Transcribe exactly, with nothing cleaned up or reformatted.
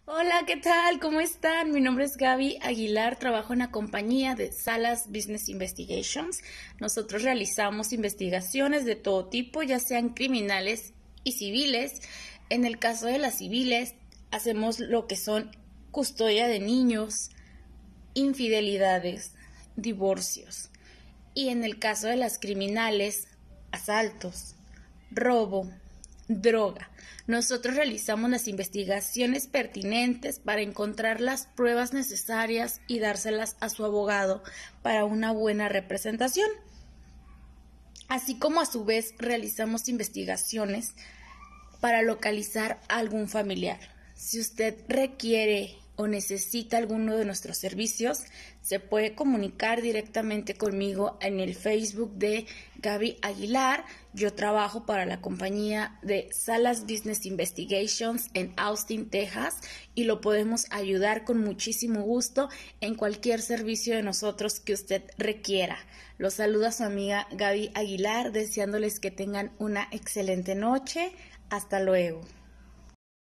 Hola, ¿qué tal? ¿Cómo están? Mi nombre es Gaby Aguilar, trabajo en la compañía de Salas Business Investigations. Nosotros realizamos investigaciones de todo tipo, ya sean criminales y civiles. En el caso de las civiles, hacemos lo que son custodia de niños, infidelidades, divorcios. Y en el caso de las criminales, asaltos, robo, droga. Nosotros realizamos las investigaciones pertinentes para encontrar las pruebas necesarias y dárselas a su abogado para una buena representación. Así como a su vez realizamos investigaciones para localizar a algún familiar. Si usted requiere o necesita alguno de nuestros servicios, se puede comunicar directamente conmigo en el Facebook de Gaby Aguilar. Yo trabajo para la compañía de Salas Business Investigations en Austin, Texas, y lo podemos ayudar con muchísimo gusto en cualquier servicio de nosotros que usted requiera. Los saluda su amiga Gaby Aguilar, deseándoles que tengan una excelente noche. Hasta luego.